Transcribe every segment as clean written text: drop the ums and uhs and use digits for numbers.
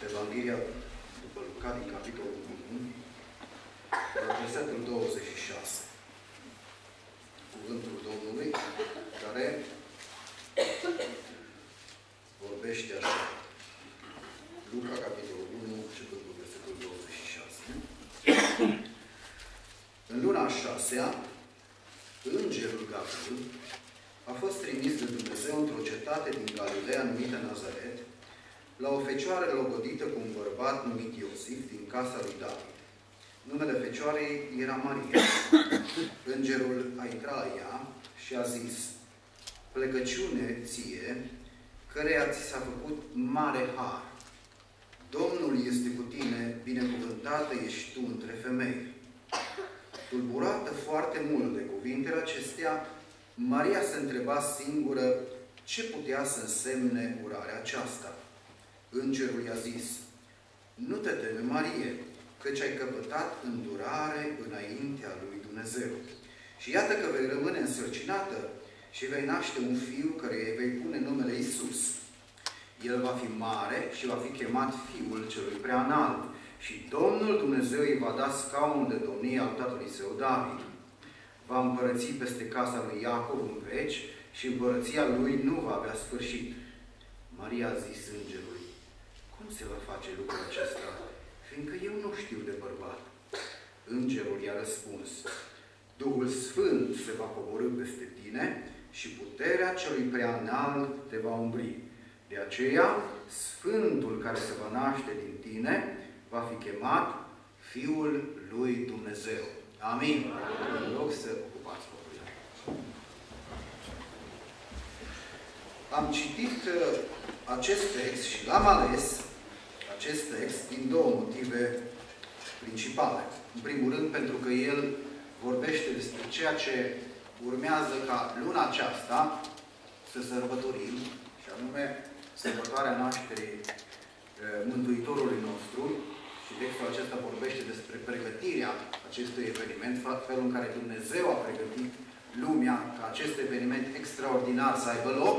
Evanghelia după Luca, din capitolul 1, versetul 26. Cuvântul Domnului, care vorbește așa. Luca, capitolul 1, începând cu versetul 26. În luna a 6-a, îngerul Gabriel a fost trimis de Dumnezeu într-o cetate din Galileea numită Nazaret, la o fecioară logodită cu un bărbat numit Iosif, din casa lui David. Numele fecioarei era Maria. Îngerul a intrat la ea și a zis: plecăciune ție, căreia ți s-a făcut mare har. Domnul este cu tine, binecuvântată ești tu între femei. Tulburată foarte mult de cuvintele acestea, Maria se întreba singură ce putea să însemne urarea aceasta. Îngerul i-a zis: nu te teme, Marie, căci ai căpătat îndurare înaintea lui Dumnezeu. Și iată că vei rămâne însărcinată și vei naște un fiu căruia îi vei pune numele Iisus. El va fi mare și va fi chemat Fiul Celui Preanalt. Și Domnul Dumnezeu îi va da scaunul de domnie al tatălui său David. Va împărăți peste casa lui Iacov în veci și împărăția lui nu va avea sfârșit. Maria a zis îngerului: cum se va face lucrul acesta, fiindcă eu nu știu de bărbat? Îngerul i-a răspuns: Duhul Sfânt se va coborî peste tine și puterea Celui Preanalt te va umbri. De aceea, Sfântul care se va naște din tine va fi chemat Fiul lui Dumnezeu. Amin. În loc să ocupați locurile. Am citit acest text și l-am ales, acest text, din două motive principale. În primul rând, pentru că el vorbește despre ceea ce urmează ca luna aceasta să sărbătorim, și anume sărbătoarea nașterii Mântuitorului nostru. Și textul acesta vorbește despre pregătirea acestui eveniment, felul în care Dumnezeu a pregătit lumea ca acest eveniment extraordinar să aibă loc.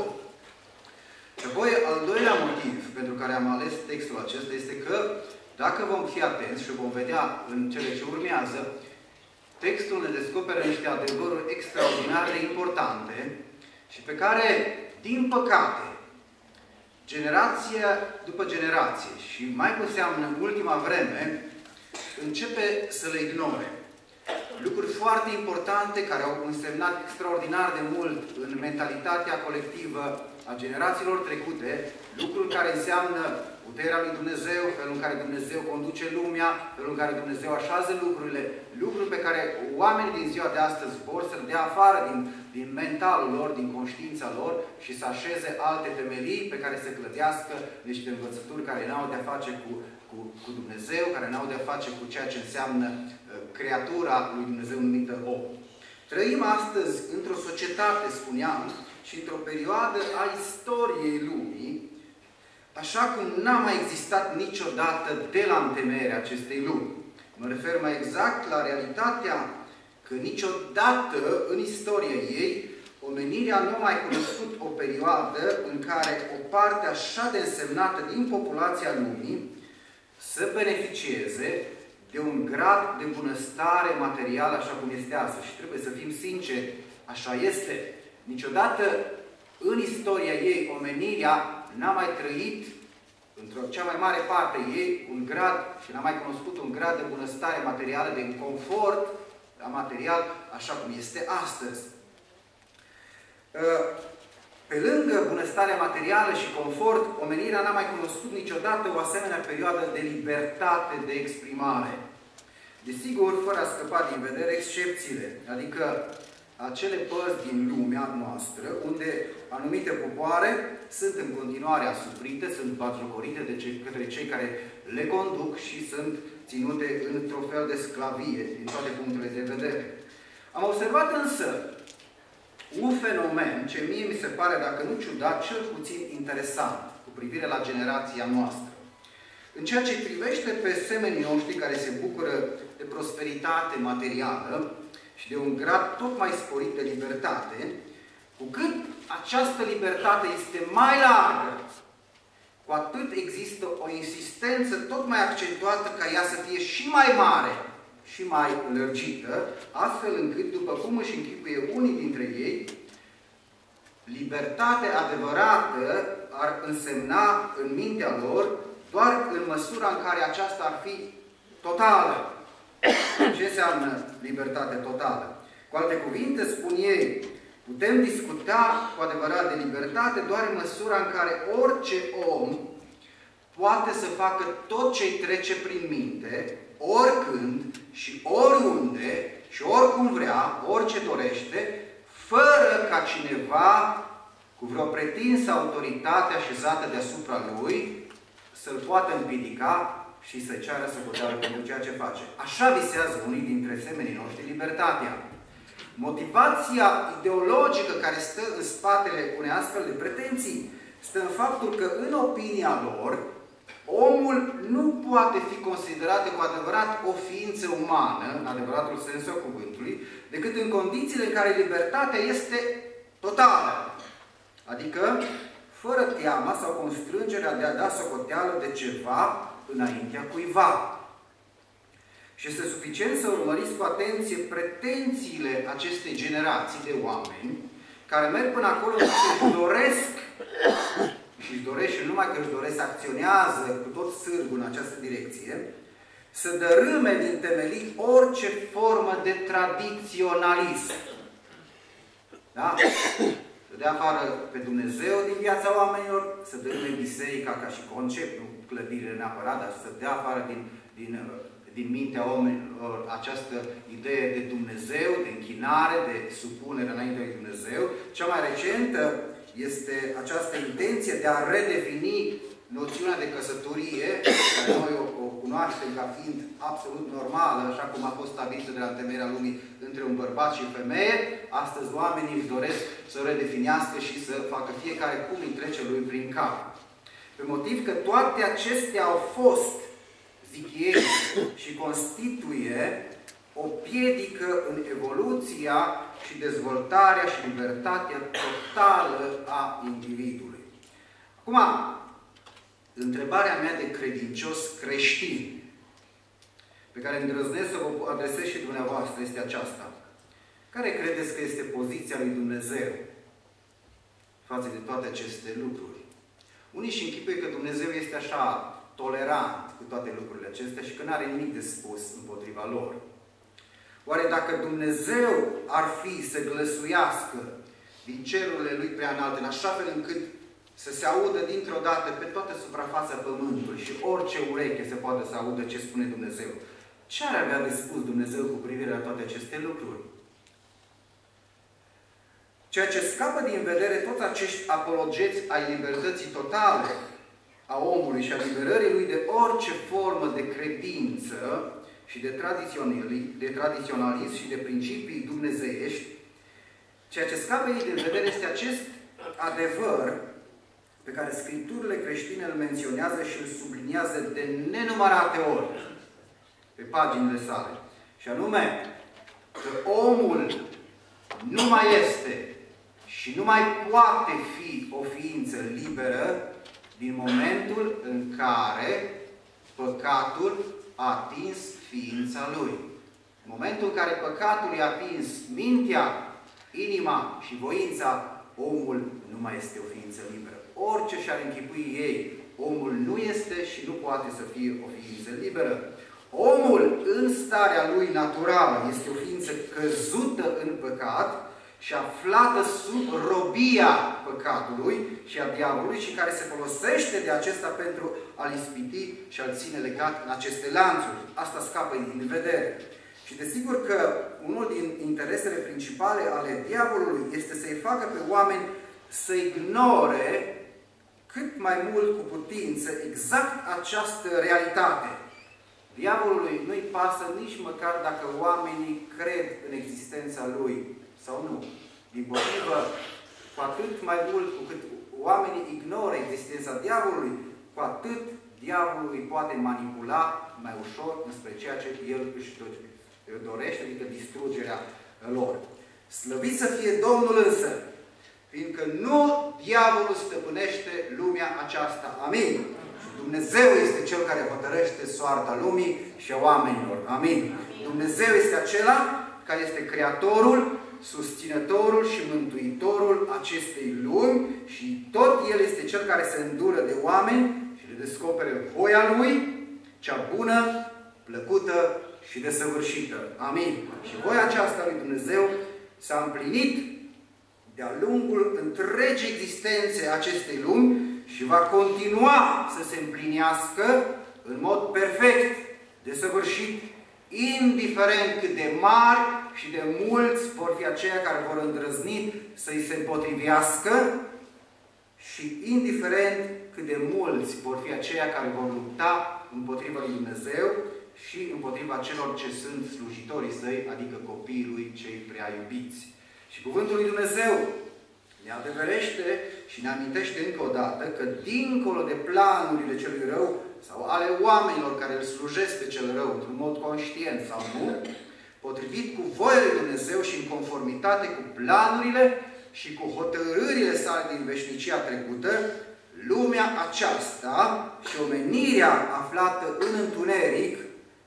Și apoi, al doilea motiv pentru care am ales textul acesta este că, dacă vom fi atenți și vom vedea în cele ce urmează, textul ne descoperă niște adevăruri extraordinar de importante și pe care, din păcate, generație după generație și mai cu seamă în ultima vreme, începe să le ignore. Lucruri foarte importante care au însemnat extraordinar de mult în mentalitatea colectivă a generațiilor trecute, lucruri care înseamnă puterea lui Dumnezeu, felul în care Dumnezeu conduce lumea, felul în care Dumnezeu așează lucrurile, lucruri pe care oamenii din ziua de astăzi vor să le dea afară din mentalul lor, din conștiința lor și să așeze alte temelii pe care să clădească niște învățături care n-au de-a face cu Dumnezeu, care n-au de-a face cu ceea ce înseamnă creatura lui Dumnezeu numită om. Trăim astăzi într-o societate, spuneam, și într-o perioadă a istoriei lumii, așa cum n-a mai existat niciodată de la întemeierea acestei lumi. Mă refer mai exact la realitatea că niciodată în istoria ei omenirea nu a mai cunoscut o perioadă în care o parte așa de însemnată din populația lumii să beneficieze de un grad de bunăstare materială așa cum este astăzi. Și trebuie să fim sinceri, așa este. Niciodată în istoria ei omenirea n-a mai trăit, într-o cea mai mare parte ei, un grad și n-a mai cunoscut un grad de bunăstare materială, de confort material, așa cum este astăzi. Pe lângă bunăstarea materială și confort, omenirea n-a mai cunoscut niciodată o asemenea perioadă de libertate de exprimare. Desigur, fără a scăpa din vedere excepțiile, adică acele părți din lumea noastră unde anumite popoare sunt în continuare asuprite, sunt batjocorite către cei care le conduc și sunt ținute într-o fel de sclavie din toate punctele de vedere. Am observat însă un fenomen ce mie mi se pare, dacă nu ciudat, cel puțin interesant cu privire la generația noastră. În ceea ce privește pe semenii noștri care se bucură de prosperitate materială și de un grad tot mai sporit de libertate, cu cât această libertate este mai largă, cu atât există o insistență tot mai accentuată ca ea să fie și mai mare și mai lărgită, astfel încât, după cum își închipuie unii dintre ei, libertatea adevărată ar însemna în mintea lor doar în măsura în care aceasta ar fi totală. Ce înseamnă libertate totală? Cu alte cuvinte, spun ei, putem discuta cu adevărat de libertate doar în măsura în care orice om poate să facă tot ce îi trece prin minte, oricând și oriunde și oricum vrea, orice dorește, fără ca cineva cu vreo pretinsă autoritate așezată deasupra lui să-l poată împiedica și să ceară socoteală pentru ceea ce face. Așa visează unii dintre semenii noștri libertatea. Motivația ideologică care stă în spatele unei astfel de pretenții stă în faptul că, în opinia lor, omul nu poate fi considerat cu adevărat o ființă umană, în adevăratul sens al cuvântului, decât în condițiile în care libertatea este totală. Adică, fără teama sau constrângerea de a da socoteală de ceva înaintea cuiva. Și este suficient să urmăriți cu atenție pretențiile acestei generații de oameni care merg până acolo și își doresc, și numai că își doresc, acționează cu tot sârgul în această direcție, să dărâme din temelii orice formă de tradiționalism. Da? Să dea afară pe Dumnezeu din viața oamenilor, să dărâme biserica ca și concept, nu clădire neapărat, dar să dea afară din mintea oamenilor această idee de Dumnezeu, de închinare, de supunere înainte de Dumnezeu. Cea mai recentă este această intenție de a redefini noțiunea de căsătorie, care noi o cunoaștem ca fiind absolut normală, așa cum a fost stabilită de la întemeierea lumii între un bărbat și o femeie. Astăzi oamenii își doresc să o redefinească și să facă fiecare cum îi trece lui prin cap. Pe motiv că toate acestea au fost, zic ei, și constituie o piedică în evoluția și dezvoltarea și libertatea totală a individului. Acum, întrebarea mea de credincios creștin, pe care îndrăznesc să vă adresez și dumneavoastră, este aceasta. Care credeți că este poziția lui Dumnezeu față de toate aceste lucruri? Unii își închipuie că Dumnezeu este așa tolerant cu toate lucrurile acestea și că nu are nimic de spus împotriva lor. Oare dacă Dumnezeu ar fi să glăsuiască din cerurile Lui prea înalte, în așa fel încât să se audă dintr-o dată pe toată suprafața Pământului și orice ureche se poate să audă ce spune Dumnezeu, ce ar avea de spus Dumnezeu cu privire la toate aceste lucruri? Ceea ce scapă din vedere toți acești apologeți ai libertății totale a omului și a liberării lui de orice formă de credință și de tradiționalism și de principii dumnezeiești, ceea ce scapă ei din vedere este acest adevăr pe care Scripturile creștine îl menționează și îl subliniază de nenumărate ori pe paginile sale. Și anume că omul nu mai este și nu mai poate fi o ființă liberă din momentul în care păcatul a atins ființa lui. În momentul în care păcatul i-a atins mintea, inima și voința, omul nu mai este o ființă liberă. Orice și-ar închipui ei, omul nu este și nu poate să fie o ființă liberă. Omul, în starea lui naturală, este o ființă căzută în păcat și aflată sub robia păcatului și a diavolului și care se folosește de acesta pentru a-l ispiti și a-l ține legat în aceste lanțuri. Asta scapă din vedere. Și desigur că unul din interesele principale ale diavolului este să-i facă pe oameni să ignore cât mai mult cu putință exact această realitate. Diavolului nu-i pasă nici măcar dacă oamenii cred în existența lui sau nu. Dimpotrivă, cu atât mai mult cu cât oamenii ignoră existența diavolului, cu atât diavolul îi poate manipula mai ușor înspre ceea ce el își dorește, adică distrugerea lor. Slăvit să fie Domnul însă, fiindcă nu diavolul stăpânește lumea aceasta. Amin. Și Dumnezeu este Cel care hotărăște soarta lumii și a oamenilor. Amin. Dumnezeu este acela care este Creatorul, susținătorul și mântuitorul acestei lumi și tot El este Cel care se îndură de oameni și le descoperă voia Lui, cea bună, plăcută și desăvârșită. Amin. Și voia aceasta lui Dumnezeu s-a împlinit de-a lungul întregii existențe acestei lumi și va continua să se împlinească în mod perfect, desăvârșit, indiferent cât de mari și de mulți vor fi aceia care vor îndrăzni să-i se împotrivească și indiferent cât de mulți vor fi aceia care vor lupta împotriva lui Dumnezeu și împotriva celor ce sunt slujitorii săi, adică copiii lui cei prea iubiți. Și cuvântul lui Dumnezeu ne adeverește și ne amintește încă o dată că dincolo de planurile celui rău sau ale oamenilor care îl slujesc pe cel rău într-un mod conștient sau nu, potrivit cu voia lui Dumnezeu și în conformitate cu planurile și cu hotărârile sale din veșnicia trecută, lumea aceasta și omenirea aflată în întuneric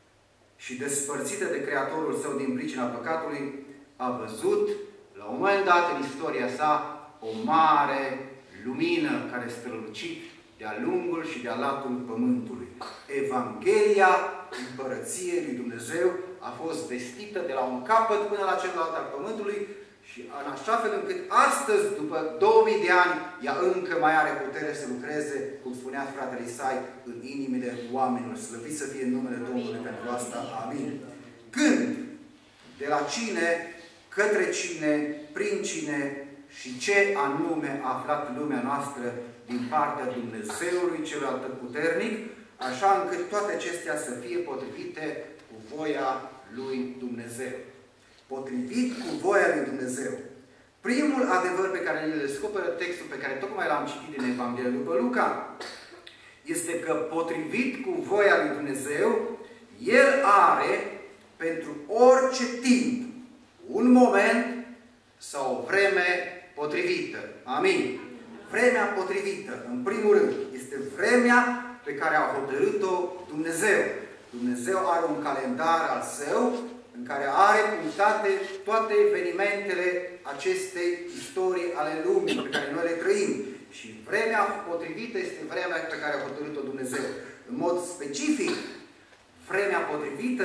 și despărțită de Creatorul său din pricina păcatului, a văzut, la un moment dat în istoria sa, o mare lumină care strălucit de-a lungul și de-a latul pământului. Evanghelia Împărăției lui Dumnezeu a fost vestită de la un capăt până la celălalt al pământului și în așa fel încât astăzi, după 2000 de ani, ea încă mai are putere să lucreze, cum spunea fratele Isai, în inimile oamenilor. Slăvit să fie în numele Domnului pentru asta. Amin. Când, de la cine, către cine, prin cine și ce anume a aflat lumea noastră din partea Dumnezeului cel Atotputernic, așa încât toate acestea să fie potrivite cu voia lui Dumnezeu. Potrivit cu voia lui Dumnezeu. Primul adevăr pe care îl descoperă textul pe care tocmai l-am citit din Evanghelia după Luca, este că potrivit cu voia lui Dumnezeu, El are pentru orice timp un moment sau o vreme potrivită. Amin. Vremea potrivită, în primul rând, este vremea pe care a hotărât-o Dumnezeu. Dumnezeu are un calendar al său în care are punctate toate evenimentele acestei istorii ale lumii pe care noi le trăim. Și vremea potrivită este vremea pe care a hotărât-o Dumnezeu. În mod specific, vremea potrivită,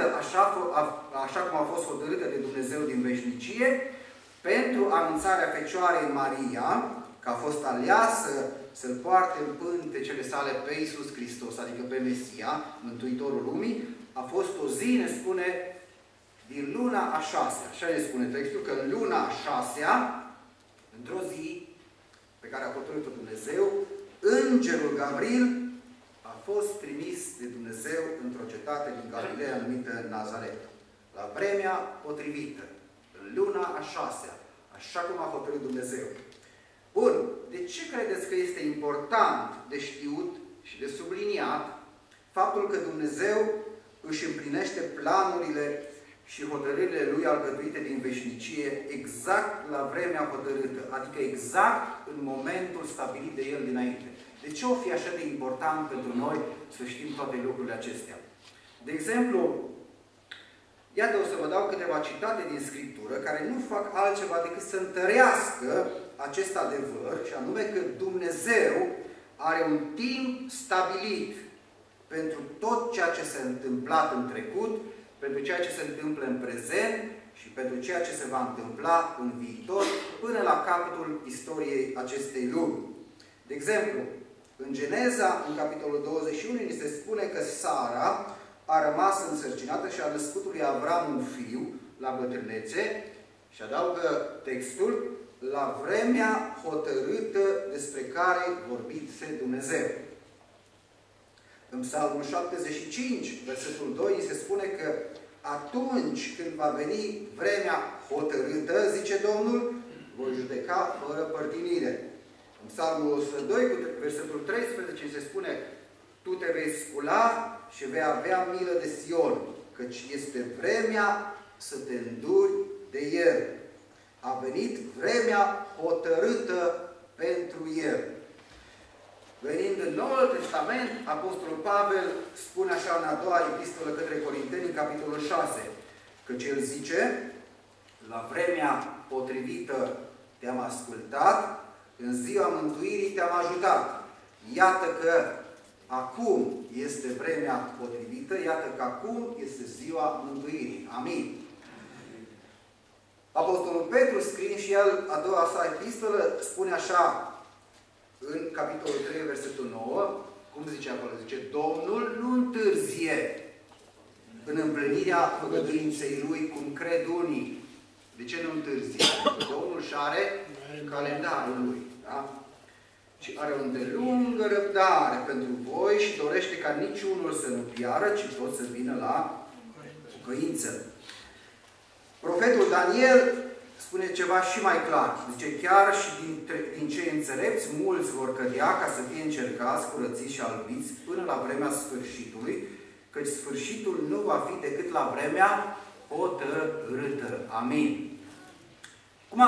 așa cum a fost hotărâtă de Dumnezeu din veșnicie, pentru anunțarea Fecioarei Maria, că a fost aleasă să-L poarte în pântecele sale pe Iisus Hristos, adică pe Mesia, Mântuitorul lumii, a fost o zi, ne spune, din luna a 6-a. Așa ne spune textul, că în luna a 6-a, într-o zi pe care a hotărât-o Dumnezeu, Îngerul Gabriel a fost trimis de Dumnezeu într-o cetate din Galileea numită Nazaret. La vremea potrivită, în luna a 6-a, așa cum a hotărât Dumnezeu. Bun, de ce credeți că este important de știut și de subliniat faptul că Dumnezeu își împlinește planurile și hotărârile Lui alcătuite din veșnicie exact la vremea hotărâtă, adică exact în momentul stabilit de El dinainte? De ce o fi așa de important pentru noi să știm toate lucrurile acestea? De exemplu, iată, o să vă dau câteva citate din Scriptură care nu fac altceva decât să întărească acest adevăr, și anume că Dumnezeu are un timp stabilit pentru tot ceea ce s-a întâmplat în trecut, pentru ceea ce se întâmplă în prezent și pentru ceea ce se va întâmpla în viitor, până la capătul istoriei acestei lumi. De exemplu, în Geneza, în capitolul 21, ni se spune că Sara a rămas însărcinată și a născut lui Avram un fiu la bătrânețe și adaugă textul, la vremea hotărâtă despre care vorbise Dumnezeu. În Psalmul 75, versetul 2, se spune că atunci când va veni vremea hotărâtă, zice Domnul, voi judeca fără părtinire. În Psalmul 102, versetul 13, se spune, tu te vei scula și vei avea milă de Sion, căci este vremea să te înduri de el. A venit vremea hotărâtă pentru el. Venind în Noul Testament, Apostolul Pavel spune așa în a doua epistolă către Corinteni, în capitolul 6, căci el zice: la vremea potrivită te-am ascultat, în ziua mântuirii te-am ajutat. Iată că acum este vremea potrivită, iată că acum este ziua mântuirii. Amin. Apostolul Petru, scriind și el a doua sa epistolă, spune așa în capitolul 3, versetul 9, cum zice acolo? Zice: Domnul nu întârzie în împlinirea făgăduinței Lui, cum cred unii. De ce nu întârzie? Pentru că Domnul și are calendarul Lui. Da? Și are o îndelungă răbdare pentru voi și dorește ca niciunul să nu piară, ci tot să vină la pocăință. Profetul Daniel spune ceva și mai clar. Zice: chiar și din cei înțelepți, mulți vor cădea ca să fie încercați, curățiți și albiți până la vremea sfârșitului, căci sfârșitul nu va fi decât la vremea hotărâtă. Amin. Acum,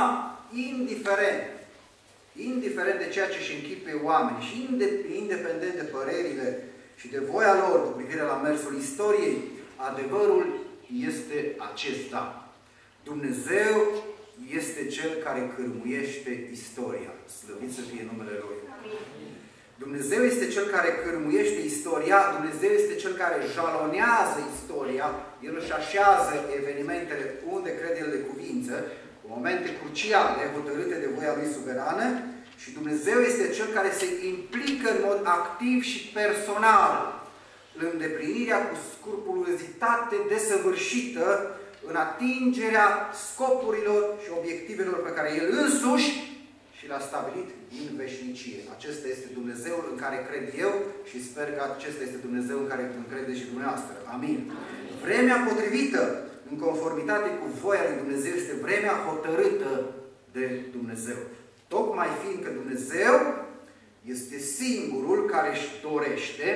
indiferent de ceea ce își închipe oamenii și independent de părerile și de voia lor cu privire la mersul istoriei, adevărul este acesta. Dumnezeu este Cel care cârmuiește istoria. Slăvit să fie numele Lui. Dumnezeu este Cel care cârmuiește istoria, Dumnezeu este Cel care jalonează istoria, El își așează evenimentele unde crede El de cuvință, momente cruciale, hotărâte de voia Lui suverană, și Dumnezeu este Cel care se implică în mod activ și personal în îndeplinirea cu scrupulozitate desăvârșită în atingerea scopurilor și obiectivelor pe care El însuși și l-a stabilit din veșnicie. Acesta este Dumnezeul în care cred eu și sper că acesta este Dumnezeu în care crede și dumneavoastră. Amin. Vremea potrivită, în conformitate cu voia lui Dumnezeu, este vremea hotărâtă de Dumnezeu. Tocmai fiindcă Dumnezeu este singurul care își dorește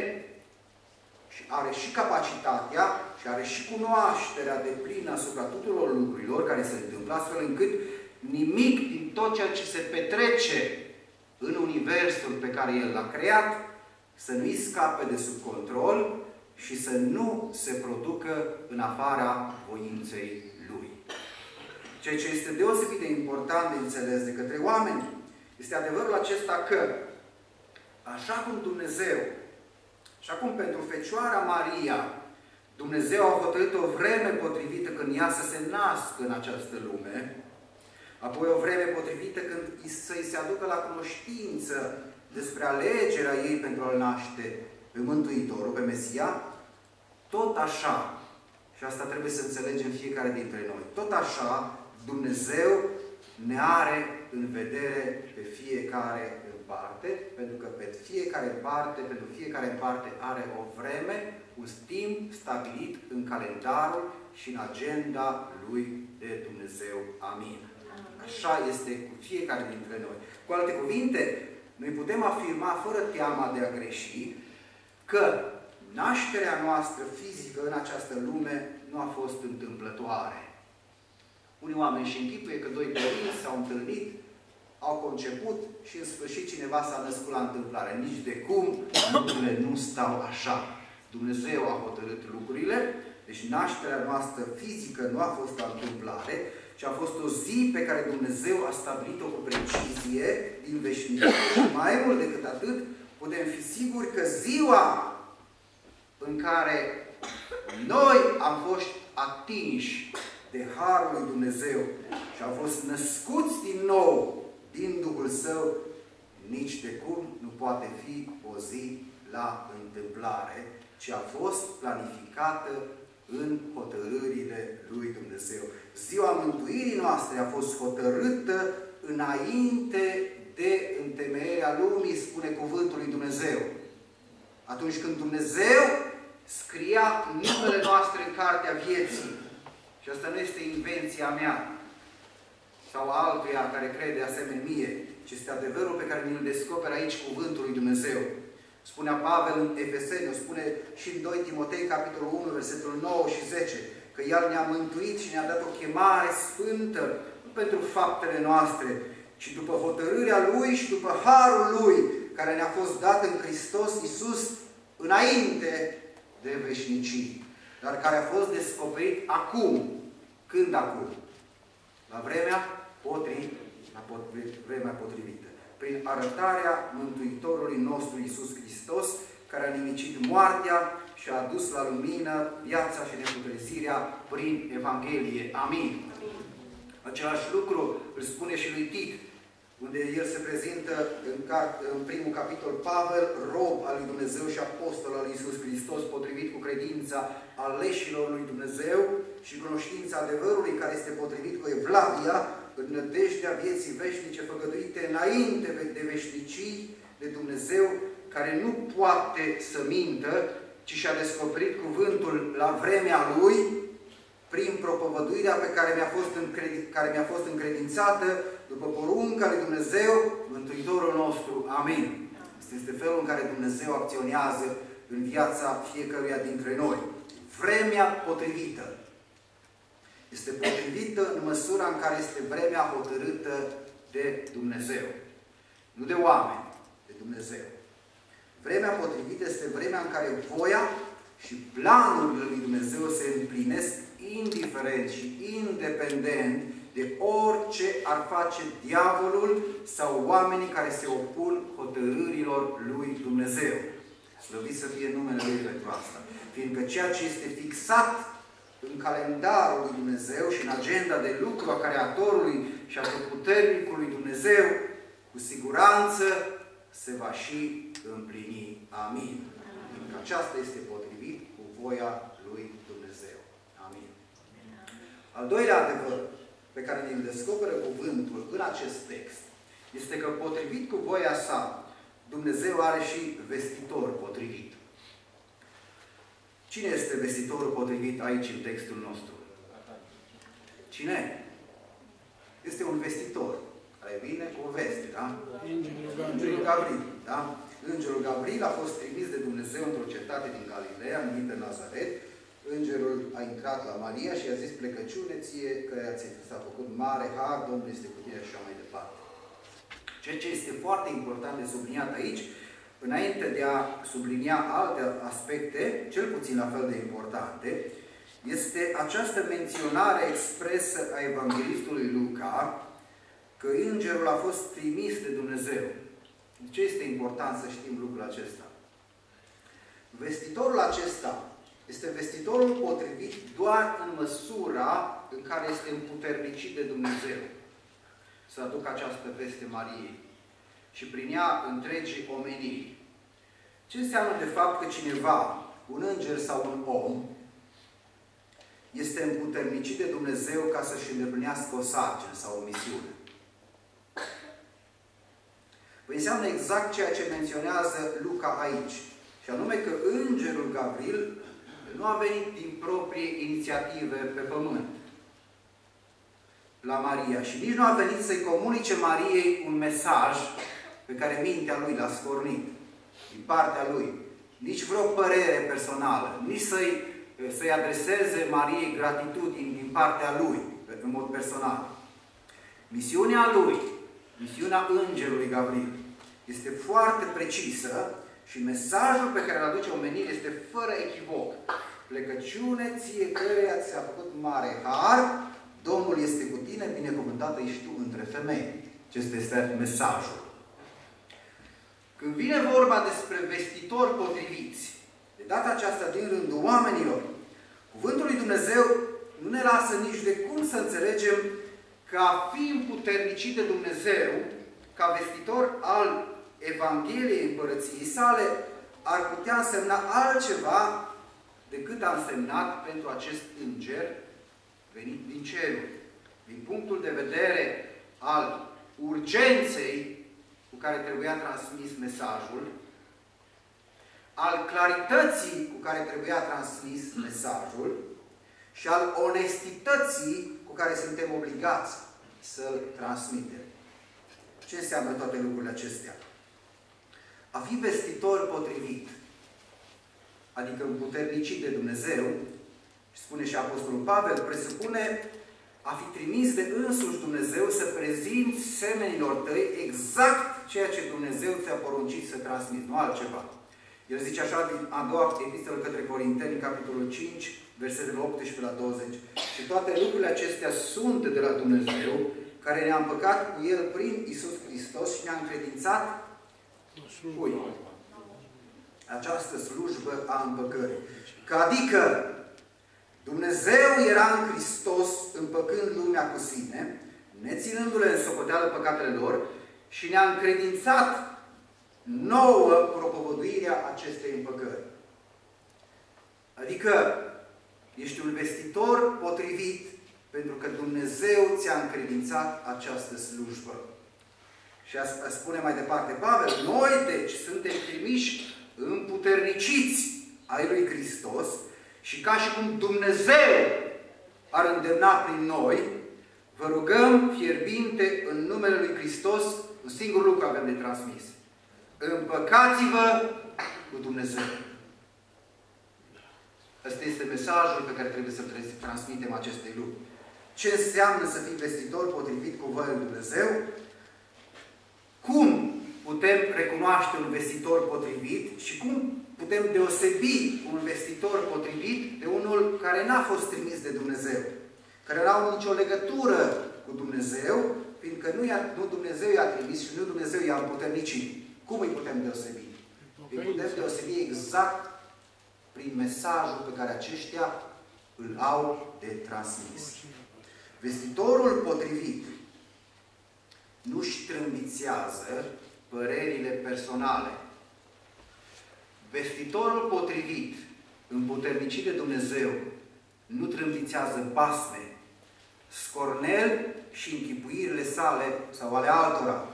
și are și capacitatea și are și cunoașterea deplină asupra tuturor lucrurilor care se întâmplă, astfel încât nimic din tot ceea ce se petrece în universul pe care El l-a creat să nu-i scape de sub control și să nu se producă în afara voinței Lui. Ceea ce este deosebit de important de înțeles de către oameni este adevărul acesta că, așa cum Dumnezeu, și acum pentru Fecioara Maria, Dumnezeu a hotărât o vreme potrivită când ea să se nască în această lume, apoi o vreme potrivită când să-i se aducă la cunoștință despre alegerea ei pentru a-L naște pe Mântuitorul, pe Mesia, tot așa, și asta trebuie să înțelegem fiecare dintre noi, tot așa Dumnezeu ne are în vedere pe fiecare în parte, pentru că pentru fiecare în parte are o vreme, un timp stabilit în calendarul și în agenda lui de Dumnezeu. Amin. Așa este cu fiecare dintre noi. Cu alte cuvinte, noi putem afirma fără teama de a greși că nașterea noastră fizică în această lume nu a fost întâmplătoare. Unii oameni își închipuie că doi părinți s-au întâlnit, au conceput și în sfârșit cineva s-a născut la întâmplare. Nici de cum lucrurile nu stau așa. Dumnezeu a hotărât lucrurile, deci nașterea noastră fizică nu a fost o întâmplare, ci a fost o zi pe care Dumnezeu a stabilit-o cu precizie din veșnicie. Și mai mult decât atât, putem fi siguri că ziua în care noi am fost atinși de Harul lui Dumnezeu și am fost născuți din nou din Duhul Său, nici de cum nu poate fi o zi la întâmplare, ci a fost planificată în hotărârile lui Dumnezeu. Ziua mântuirii noastre a fost hotărâtă înainte de întemeierea lumii, spune cuvântul lui Dumnezeu. Atunci când Dumnezeu scria numele noastre în cartea vieții, și asta nu este invenția mea sau altuia care crede asemenea mie, ci este adevărul pe care ne-l descoperă aici cuvântul lui Dumnezeu. Spunea Pavel în Efeseni, o spune și în 2 Timotei, capitolul 1, versetul 9 și 10, că El ne-a mântuit și ne-a dat o chemare sfântă, pentru faptele noastre, ci după hotărârea Lui și după harul Lui, care ne-a fost dat în Hristos Iisus înainte de veșnicii, dar care a fost descoperit acum. Când acum? La vremea potrivită. Prin arătarea Mântuitorului nostru Iisus Hristos, care a nimicit moartea și a adus la lumină viața și neputrezirea prin Evanghelie. Amin. Același lucru îl spune și lui Tit, unde el se prezintă în primul capitol, Pavel, rob al lui Dumnezeu și apostol al lui Iisus Hristos, potrivit cu credința aleșilor lui Dumnezeu și cunoștința adevărului, care este potrivit cu Evlavia, în nădejdea vieții veșnice făgăduite înainte de veșnicii de Dumnezeu, care nu poate să mintă, ci și-a descoperit cuvântul la vremea Lui, prin propovăduirea pe care mi-a fost încredințată, după porunca lui Dumnezeu, Mântuitorul nostru. Amin. Este felul în care Dumnezeu acționează în viața fiecăruia dintre noi. Vremea potrivită. Este potrivită în măsura în care este vremea hotărâtă de Dumnezeu. Nu de oameni, de Dumnezeu. Vremea potrivită este vremea în care voia și planurile lui Dumnezeu se împlinesc indiferent și independent de orice ar face diavolul sau oamenii care se opun hotărârilor lui Dumnezeu. Slăvit să fie numele Lui pentru asta. Fiindcă ceea ce este fixat în calendarul lui Dumnezeu și în agenda de lucru a Creatorului și a Puternicului Dumnezeu, cu siguranță se va și împlini. Amin. Fiindcă aceasta este potrivit cu voia lui Dumnezeu. Amin. Al doilea adevăr pe care ne-l descoperă cuvântul în acest text este că, potrivit cu voia sa, Dumnezeu are și vestitor potrivit. Cine este vestitorul potrivit aici în textul nostru? Cine? Este un vestitor care vine cu o veste, da? Îngerul Gavril, da? Îngerul Gavril a fost trimis de Dumnezeu într-o cetate din Galileea, numită Nazaret. Îngerul a intrat la Maria și i-a zis: plecăciune ție, că ți s-a făcut mare har, Domnul este cu tine și așa mai departe. Ceea ce este foarte important de subliniat aici, înainte de a sublinia alte aspecte, cel puțin la fel de importante, este această menționare expresă a evanghelistului Luca, că îngerul a fost trimis de Dumnezeu. De ce este important să știm lucrul acesta? Vestitorul acesta este vestitorul potrivit doar în măsura în care este împuternicit de Dumnezeu să aducă această veste Mariei și prin ea întregii omeniri. Ce înseamnă de fapt că cineva, un înger sau un om, este împuternicit de Dumnezeu ca să-și îndeplinească o sarcină sau o misiune? Păi înseamnă exact ceea ce menționează Luca aici. Și anume că îngerul Gavril nu a venit din proprie inițiative pe pământ la Maria și nici nu a venit să-i comunice Mariei un mesaj pe care mintea lui l-a scornit din partea lui. Nici vreo părere personală, nici să-i adreseze Mariei gratitudini din partea lui, în mod personal. Misiunea lui, misiunea îngerului Gavril, este foarte precisă și mesajul pe care îl aduce omenirea este fără echivoc. Plecăciune ție, căreia ți-a făcut mare har, Domnul este cu tine, binecuvântată ești tu între femei. Acesta este mesajul. Când vine vorba despre vestitori potriviți, de data aceasta din rândul oamenilor, cuvântul lui Dumnezeu nu ne lasă nici de cum să înțelegem că a fi împuternicit de Dumnezeu, ca vestitor al Evangheliei Împărăției sale, ar putea însemna altceva decât a însemnat pentru acest înger venit din ceruri. Din punctul de vedere al urgenței cu care trebuia transmis mesajul, al clarității cu care trebuia transmis mesajul și al onestității cu care suntem obligați să-l transmitem. Ce înseamnă toate lucrurile acestea? A fi vestitor potrivit, adică împuternicit de Dumnezeu, și spune și Apostolul Pavel, presupune a fi trimis de însuși Dumnezeu să prezinți semenilor tăi exact ceea ce Dumnezeu ți-a poruncit să transmiți, nu altceva. El zice așa din a doua epistolă către Corinteni, capitolul 5, versetele 18 la 20. Și toate lucrurile acestea sunt de la Dumnezeu, care ne-a împăcat cu El prin Iisus Hristos și ne-a încredințat cui? Această slujbă a împăcării. Că adică Dumnezeu era în Hristos împăcând lumea cu sine, neținându-le în socoteală păcatele lor și ne-a încredințat nouă propovăduirea acestei împăcări. Adică ești un vestitor potrivit pentru că Dumnezeu ți-a încredințat această slujbă. Și spune mai departe Pavel, noi deci suntem trimiși împuterniciți ai lui Hristos și ca și cum Dumnezeu ar îndemna prin noi, vă rugăm fierbinte în numele lui Hristos, un singur lucru avem de transmis. Împăcați-vă cu Dumnezeu. Ăsta este mesajul pe care trebuie să-l transmitem acestei lucruri. Ce înseamnă să fii vestitor potrivit cu voia lui Dumnezeu? Cum putem recunoaște un vestitor potrivit și cum putem deosebi un vestitor potrivit de unul care n-a fost trimis de Dumnezeu, care nu au nicio legătură cu Dumnezeu, fiindcă nu Dumnezeu i-a trimis și nu Dumnezeu i-a împuternicit. Cum îi putem deosebi? Îi putem deosebi exact prin mesajul pe care aceștia îl au de transmis. Vestitorul potrivit nu-și trâmbițează părerile personale. Vestitorul potrivit, împuternicit de Dumnezeu, nu trâmbițează basme, scornel și închipuirile sale sau ale altora.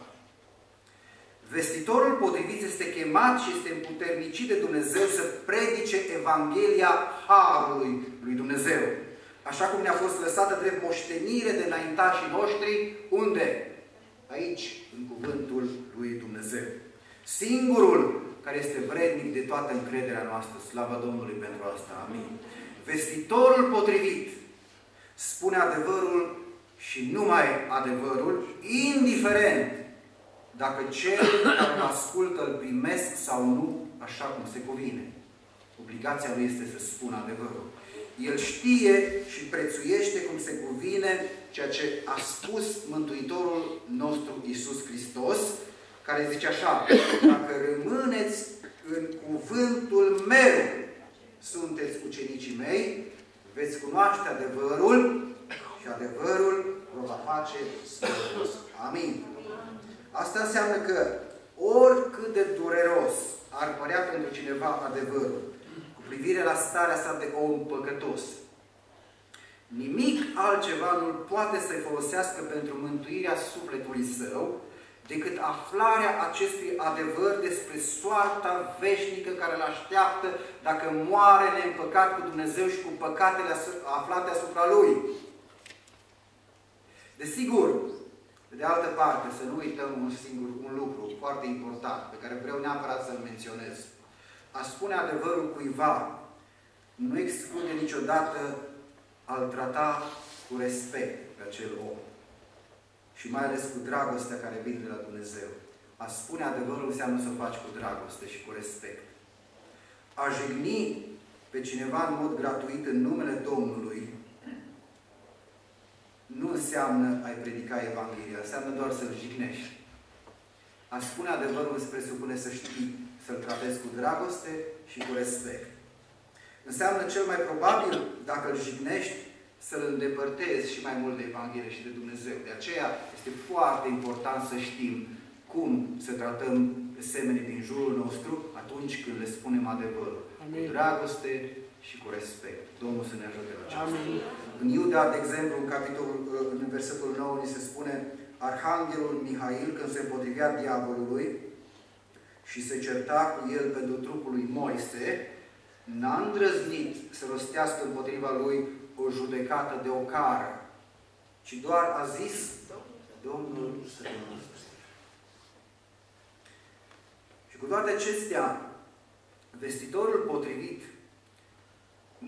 Vestitorul potrivit este chemat și este împuternicit de Dumnezeu să predice Evanghelia Harului lui Dumnezeu. Așa cum ne-a fost lăsată drept moștenire de înaintașii noștri, unde? Aici, în cuvântul lui Dumnezeu. Singurul care este vrednic de toată încrederea noastră, slavă Domnului pentru asta. Amin. Vestitorul potrivit spune adevărul și numai adevărul, indiferent dacă cel care îl ascultă îl primesc sau nu așa cum se cuvine. Obligația lui este să spună adevărul. El știe și prețuiește cum se cuvine ceea ce a spus Mântuitorul nostru Iisus Hristos, care zice așa: dacă rămâneți în cuvântul meu, sunteți ucenicii mei, veți cunoaște adevărul și adevărul vă va face sănătos. Amin. Asta înseamnă că oricât de dureros ar părea pentru cineva adevărul cu privire la starea sa de om păcătos, nimic altceva nu poate să-i folosească pentru mântuirea sufletului său decât aflarea acestui adevăr despre soarta veșnică care îl așteaptă dacă moare neîmpăcat cu Dumnezeu și cu păcatele aflate asupra lui. Desigur, pe de altă parte, să nu uităm un lucru foarte important, pe care vreau neapărat să-l menționez. A spune adevărul cuiva nu exclude niciodată a-l trata cu respect pe acel om. Și mai ales cu dragostea care vine de la Dumnezeu. A spune adevărul înseamnă să o faci cu dragoste și cu respect. A jigni pe cineva în mod gratuit în numele Domnului nu înseamnă a-i predica Evanghelia, înseamnă doar să-l jignești. A spune adevărul îți presupune să știi, să-l tratezi cu dragoste și cu respect. Înseamnă cel mai probabil, dacă îl jignești, să-l îndepărtezi și mai mult de Evanghelie și de Dumnezeu. De aceea este foarte important să știm cum să tratăm semenii din jurul nostru atunci când le spunem adevărul. Amin. Cu dragoste și cu respect. Domnul să ne ajute la aceasta. În Iuda, de exemplu, în versetul 9, ni se spune: Arhanghelul Mihail, când se împotrivea diavolului și se certa cu el pentru trupul lui Moise, n-a îndrăznit să rostească împotriva lui o judecată de ocară, ci doar a zis: Domnul să te mântuiască. Și cu toate acestea, vestitorul potrivit nu este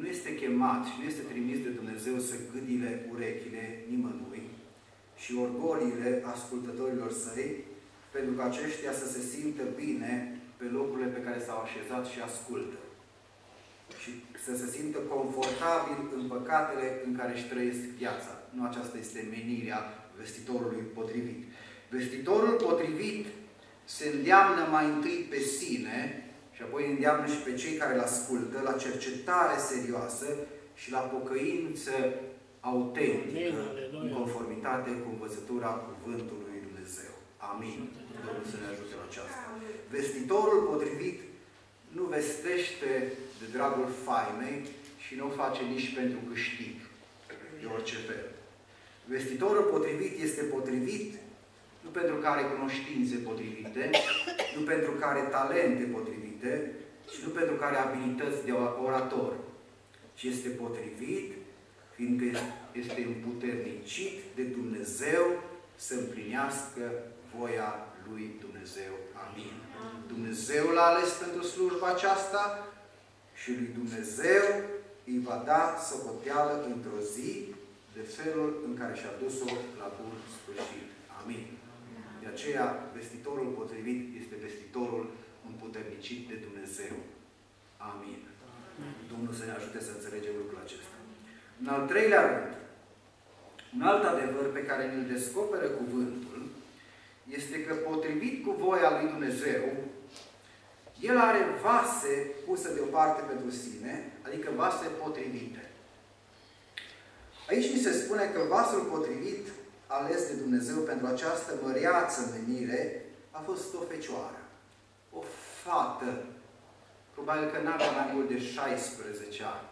chemat și nu este trimis de Dumnezeu să gâdile urechile nimănui și orgoliile ascultătorilor săi, pentru că aceștia să se simtă bine pe locurile pe care s-au așezat și ascultă. Și să se simtă confortabil în păcatele în care își trăiesc viața. Nu aceasta este menirea vestitorului potrivit. Vestitorul potrivit se îndeamnă mai întâi pe sine și apoi îndeamnă și pe cei care îl ascultă la cercetare serioasă și la pocăință autentică, în conformitate cu învățătura Cuvântului lui Dumnezeu. Amin. Domnul să ne ajute la aceasta. Vestitorul potrivit nu vestește de dragul faimei și nu o face nici pentru câștig, de orice fel. Vestitorul potrivit este potrivit nu pentru că are cunoștințe potrivite, nu pentru că are talente potrivite și nu pentru că are abilități de orator, ci este potrivit fiindcă este împuternicit de Dumnezeu să împlinească voia lui Dumnezeu. Amin. Dumnezeu l-a ales pentru slujba aceasta și lui Dumnezeu îi va da socoteală într-o zi de felul în care și-a dus-o la bun sfârșit. Amin. De aceea, vestitorul potrivit este vestitorul împuternicit de Dumnezeu. Amin. Domnul să ne ajute să înțelegem lucrul acesta. În al treilea rând, un alt adevăr pe care ne-l descoperă cuvântul este că, potrivit cu voia lui Dumnezeu, el are vase puse deoparte pentru sine, adică vase potrivite. Aici ni se spune că vasul potrivit ales de Dumnezeu pentru această măreață menire a fost o fecioară. O fată, probabil că n-avea mai mult de 16 ani,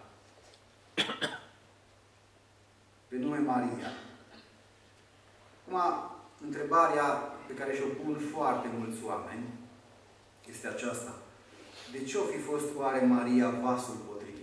pe nume Maria. Acum, întrebarea pe care și-o pun foarte mulți oameni este aceasta. De ce o fi fost oare Maria vasul potrivit?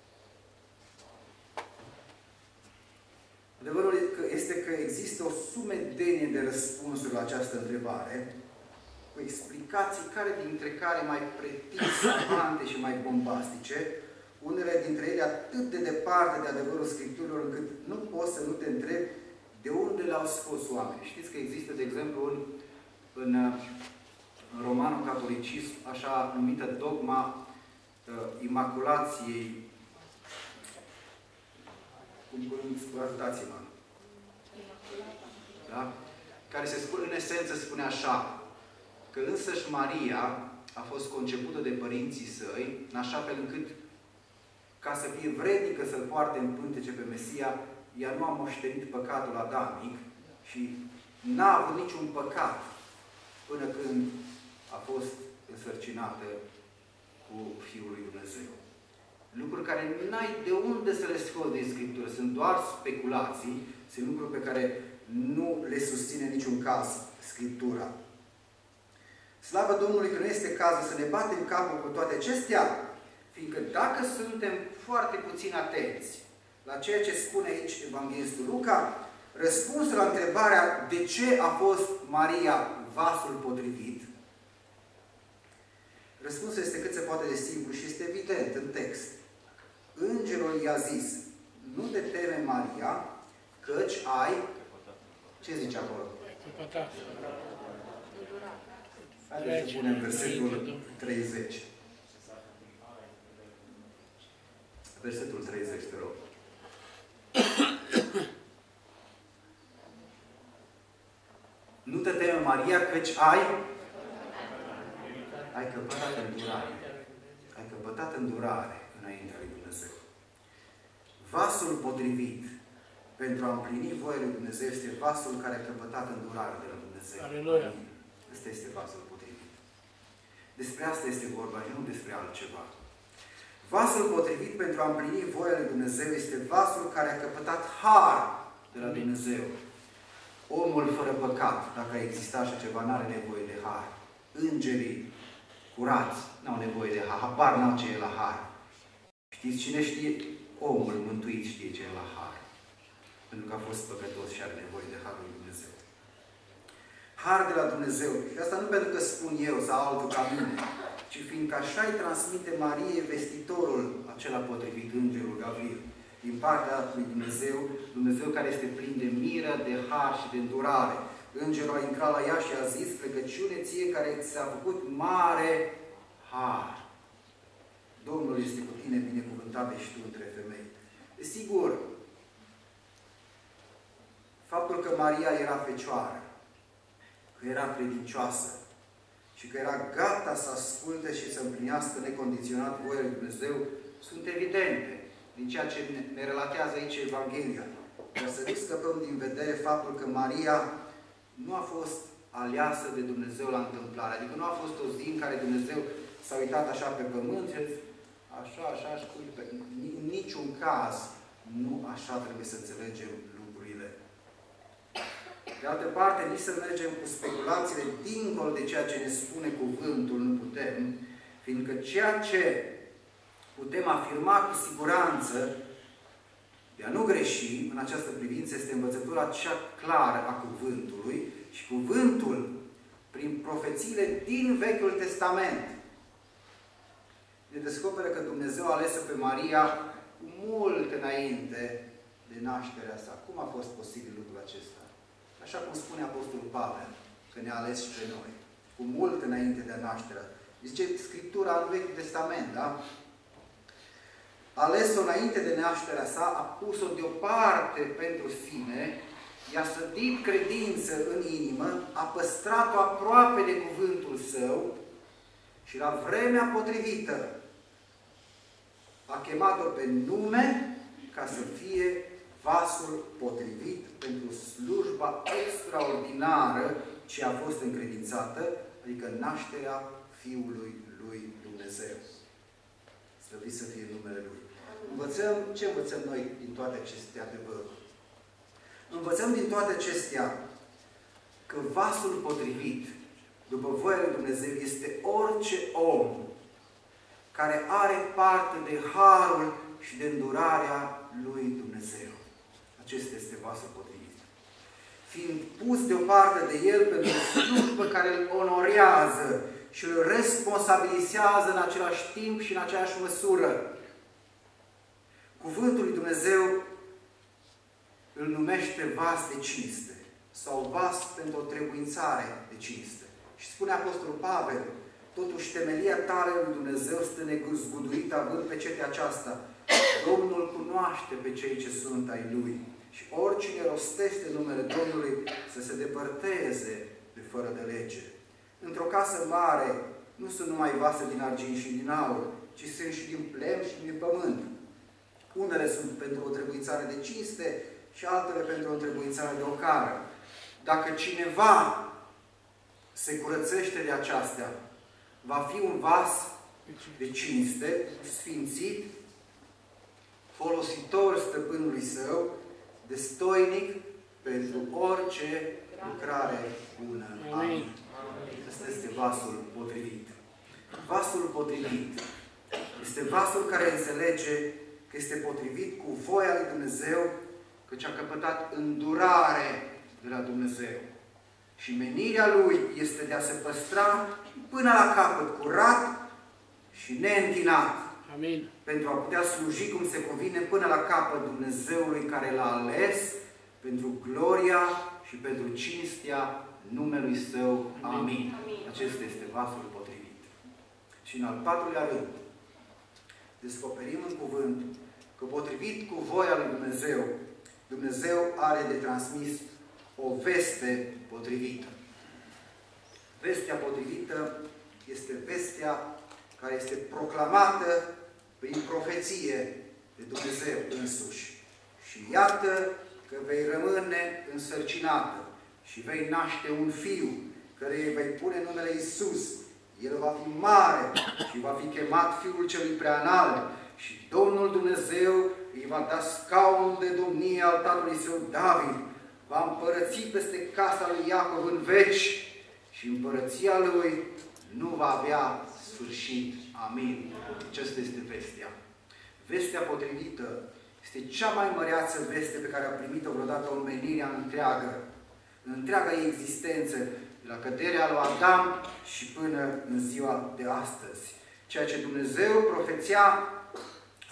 Adevărul este că există o sumedenie de răspunsuri la această întrebare, cu explicații dintre care mai pretinse și mai bombastice, unele dintre ele atât de departe de adevărul Scripturilor, încât nu poți să nu te întrebi de unde le-au scos oamenii. Știți că există, de exemplu, în romanul catolicism, așa numită dogma Imaculației. Ajutați-mă. Da? Care se spune, în esență, spune așa, că însăși Maria a fost concepută de părinții săi, în așa fel încât, ca să fie vrednică să-L poarte în pântece pe Mesia, ea nu a moștenit păcatul adamic și n-a avut niciun păcat până când a fost însărcinată cu Fiul lui Dumnezeu. Lucruri care n-ai de unde să le scoți din Scriptură. Sunt doar speculații, sunt lucruri pe care nu le susține niciun caz Scriptura. Slavă Domnului că nu este cazul să ne batem capul cu toate acestea, fiindcă dacă suntem foarte puțin atenți la ceea ce spune aici Evanghelistul Luca, răspunsul la întrebarea de ce a fost Maria vasul potrivit, răspunsul este cât se poate de simplu și este evident în text. Îngerul i-a zis, nu te teme, Maria, căci ai... Ce zice acolo? Haideți să punem versetul 30. Versetul 30, te rog. Nu te teme, Maria, căci ai căpătat îndurare. Ai căpătat îndurare înaintea lui Dumnezeu. Vasul potrivit pentru a împlini voia lui Dumnezeu este vasul care a căpătat îndurare de la Dumnezeu. Aleluia! Ăsta este vasul potrivit. Despre asta este vorba și nu despre altceva. Vasul potrivit pentru a împlini voia lui Dumnezeu este vasul care a căpătat har de la Dumnezeu. Omul fără păcat, dacă a existat așa ceva, nu are nevoie de har. Îngerii curați n-au nevoie de har. Habar n-au ce e la har. Știți cine știe? Omul mântuit știe ce e la har. Pentru că a fost păcătos și are nevoie de harul lui Dumnezeu. Har de la Dumnezeu. Și asta nu pentru că spun eu sau altul ca mine, ci fiindcă așa îi transmite Mariei vestitorul acela potrivit, Îngerul Gavril. Din partea lui Dumnezeu, Dumnezeu care este plin de miră, de har și de îndurare. Îngerul a intrat la ea și a zis: plecăciune ție care ți-a făcut mare har. Domnul este cu tine, binecuvântat ești tu între femei. Desigur, faptul că Maria era fecioară, că era credincioasă și că era gata să asculte și să împlinească necondiționat voia lui Dumnezeu, sunt evidente din ceea ce ne relatează aici Evanghelia. Dar să nu scăpăm din vedere faptul că Maria nu a fost aleasă de Dumnezeu la întâmplare. Adică nu a fost o zi în care Dumnezeu s-a uitat așa pe pământ și a zis: așa, în niciun caz nu așa trebuie să înțelegem lucrurile. De altă parte, nici să mergem cu speculațiile dincolo de ceea ce ne spune cuvântul nu putem, fiindcă ceea ce putem afirma cu siguranță de a nu greși în această privință este învățătura cea clară a cuvântului și cuvântul, prin profețiile din Vechiul Testament, ne descoperă că Dumnezeu a ales-o pe Maria cu mult înainte de nașterea sa. Cum a fost posibil lucrul acesta? Așa cum spune Apostolul Pavel, că ne-a ales și pe noi. Cu mult înainte de nașterea. Zice Scriptura în Vechiul Testament, da? A ales-o înainte de nașterea sa, a pus-o deoparte pentru sine, i-a sădit credință în inimă, a păstrat-o aproape de cuvântul său și la vremea potrivită a chemat-o pe nume ca să fie vasul potrivit pentru slujba extraordinară ce a fost încredințată, adică nașterea Fiului lui Dumnezeu. Slăvit să fie numele Lui. Ce învățăm noi din toate aceste adevăruri? Învățăm din toate acestea că vasul potrivit, după voia lui Dumnezeu, este orice om care are parte de harul și de îndurarea lui Dumnezeu. Acesta este vasul potrivit. Fiind pus deoparte de El pentru slujbă care îl onorează și îl responsabilizează în același timp și în aceeași măsură. Cuvântul lui Dumnezeu îl numește vas de cinste sau vas pentru o trebuințare de cinste. Și spune Apostolul Pavel: totuși temelia tare lui Dumnezeu stă nezguduită având pe cetea aceasta: Domnul cunoaște pe cei ce sunt ai Lui și oricine rostește numele Domnului să se depărteze de fără de lege. Într-o casă mare nu sunt numai vase din argint și din aur, ci sunt și din plemn și din pământ. Unele sunt pentru o trebuințare de cinste și altele pentru o trebuințare de ocară. Dacă cineva se curățește de aceastea, va fi un vas de cinste, sfințit, folositor stăpânului său, destoinic pentru orice lucrare bună. Amin. Acesta este vasul potrivit. Vasul potrivit este vasul care înțelege că este potrivit cu voia lui Dumnezeu, căci a căpătat îndurare de la Dumnezeu. Și menirea lui este de a se păstra până la capăt curat și neîntinat. Amin. Pentru a putea sluji cum se cuvine până la capăt Dumnezeului care l-a ales pentru gloria și pentru cinstea numelui Său. Amin. Amin. Acesta este vasul potrivit. Și în al patrulea rând, descoperim în cuvânt că potrivit cu voia lui Dumnezeu, Dumnezeu are de transmis o veste potrivită. Vestea potrivită este vestea care este proclamată prin profeție de Dumnezeu însuși. Și iată că vei rămâne însărcinată și vei naște un fiu, care îi vei pune numele Iisus. El va fi mare și va fi chemat Fiul Celui Preanalt. Și Domnul Dumnezeu îi va da scaunul de domnie al tatălui său David. Va împărăți peste casa lui Iacov în veci și împărăția lui nu va avea sfârșit. Amin. Aceasta este vestea. Vestea potrivită este cea mai măreață veste pe care a primit-o vreodată omenirea întreagă. În întreaga ei existență, de la căderea lui Adam și până în ziua de astăzi. Ceea ce Dumnezeu profețea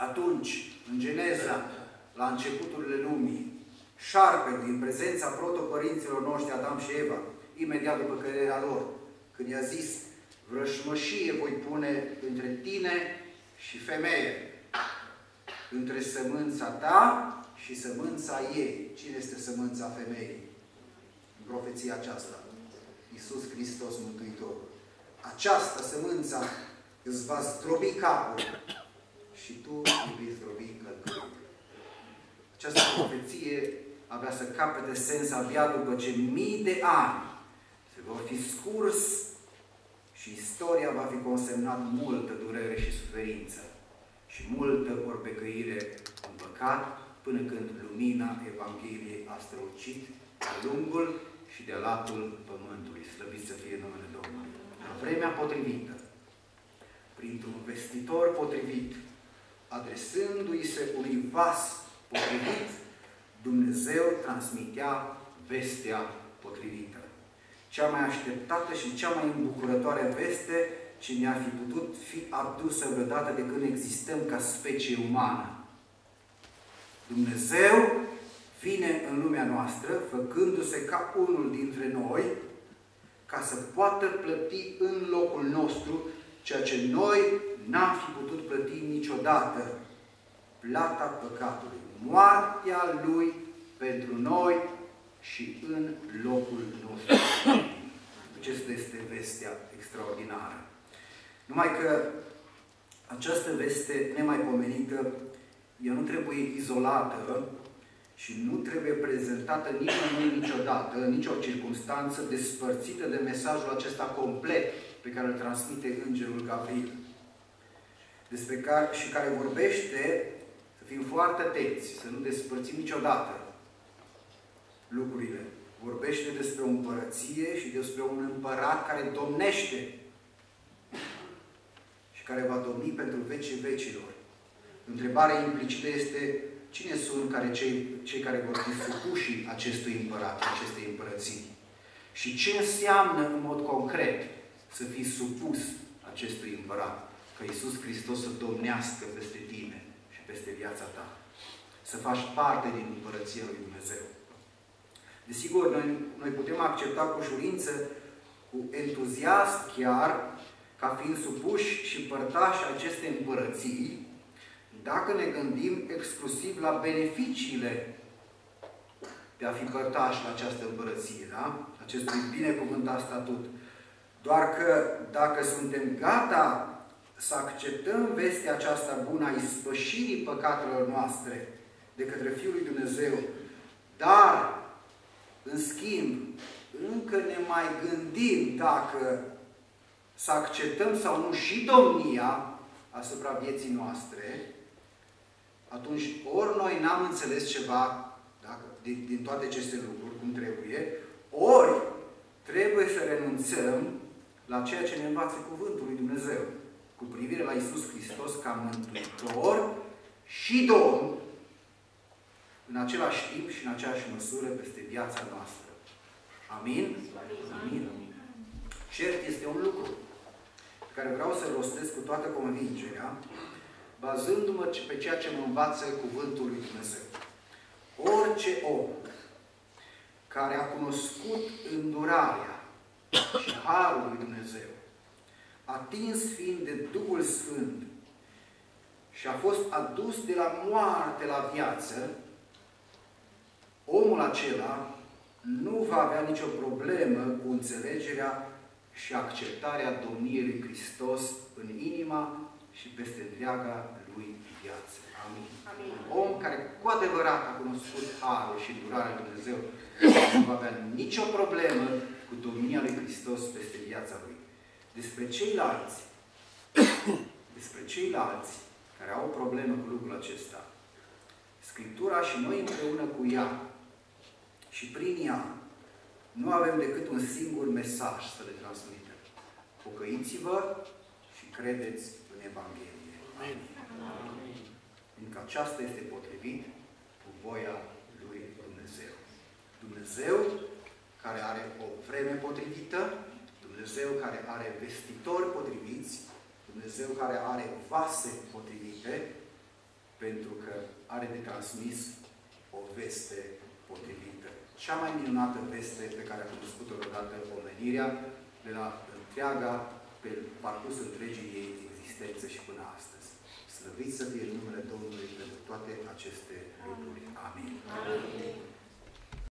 Atunci, în Geneza, la începuturile lumii, șarpele, din prezența protopărinților noștri, Adam și Eva, imediat după căderea lor, când i-a zis, vrășmășie voi pune între tine și femeie, între sămânța ta și sămânța ei. Cine este sămânța femeii? În profeția aceasta, Iisus Hristos Mântuitorul. Această sămânța îți va zdrobi capul și tu îi vei zdrobi călcâiul. Această profeție avea să capete sens abia după ce mii de ani se vor fi scurs și istoria va fi consemnat multă durere și suferință și multă orbecăire în păcat, până când lumina Evangheliei a strălucit de lungul și de latul pământului. Slăvit să fie numele Domnului. La vremea potrivită, printr-un vestitor potrivit, adresându-i se unui vas potrivit, Dumnezeu transmitea vestea potrivită. Cea mai așteptată și cea mai îmbucurătoare veste ce ne-ar fi putut fi adusă vreodată de când existăm ca specie umană. Dumnezeu vine în lumea noastră, făcându-se ca unul dintre noi, ca să poată plăti în locul nostru ceea ce noi n-am fi putut plăti niciodată. Plata păcatului. Moartea Lui pentru noi și în locul nostru. Acesta este vestea extraordinară. Numai că această veste nemaipomenită, ea nu trebuie izolată și nu trebuie prezentată nimănui niciodată, în nicio circunstanță, despărțită de mesajul acesta complet pe care îl transmite Îngerul Gabriel. Despre care, și care vorbește, să fim foarte atenți, să nu despărțim niciodată lucrurile. Vorbește despre o împărăție și despre un împărat care domnește și care va domni pentru vecii vecilor. Întrebarea implicită este cine sunt cei care vor fi supuși acestui împărat, acestei împărății? Și ce înseamnă în mod concret să fii supus acestui împărat? Că Iisus Hristos să domnească peste tine și peste viața ta. Să faci parte din împărăția lui Dumnezeu. Desigur, noi putem accepta cu ușurință, cu entuziasm chiar, ca fiind supuși și părtași acestei împărății, dacă ne gândim exclusiv la beneficiile de a fi părtași la această împărăție, da? Acestui binecuvântat statut. Doar că dacă suntem gata să acceptăm vestea aceasta bună a ispășirii păcatelor noastre de către Fiul lui Dumnezeu, dar, în schimb, încă ne mai gândim dacă să acceptăm sau nu și domnia asupra vieții noastre, atunci ori noi n-am înțeles ceva din toate aceste lucruri, cum trebuie, ori trebuie să renunțăm la ceea ce ne învață Cuvântul lui Dumnezeu cu privire la Iisus Hristos ca Mântuitor și Domn în același timp și în aceeași măsură peste viața noastră. Amin? Amin. Cert este un lucru pe care vreau să-l rostesc cu toată convingerea, bazându-mă pe ceea ce mă învață Cuvântul lui Dumnezeu. Orice om care a cunoscut îndurarea și harul lui Dumnezeu, atins fiind de Duhul Sfânt și a fost adus de la moarte la viață, omul acela nu va avea nicio problemă cu înțelegerea și acceptarea domniei lui Hristos în inima și peste întreaga lui viață. Amin. Amin. Om care cu adevărat a cunoscut harul și durarea lui Dumnezeu nu va avea nicio problemă cu domnia lui Hristos peste viața lui. Despre ceilalți care au probleme cu lucrul acesta, Scriptura și noi împreună cu ea și prin ea nu avem decât un singur mesaj să le transmitem. Pocăiți-vă și credeți în Evanghelie. Amin. Fiindcă aceasta este potrivit cu voia lui Dumnezeu. Dumnezeu care are o vreme potrivită, Dumnezeu care are vestitori potriviți, Dumnezeu care are vase potrivite, pentru că are de transmis o veste potrivită. Cea mai minunată veste pe care a cunoscut-o vreodată omenirea, de la întreaga, pe parcursul întregii ei existențe și până astăzi. Slăvit să fie numele Domnului pentru toate aceste lucruri.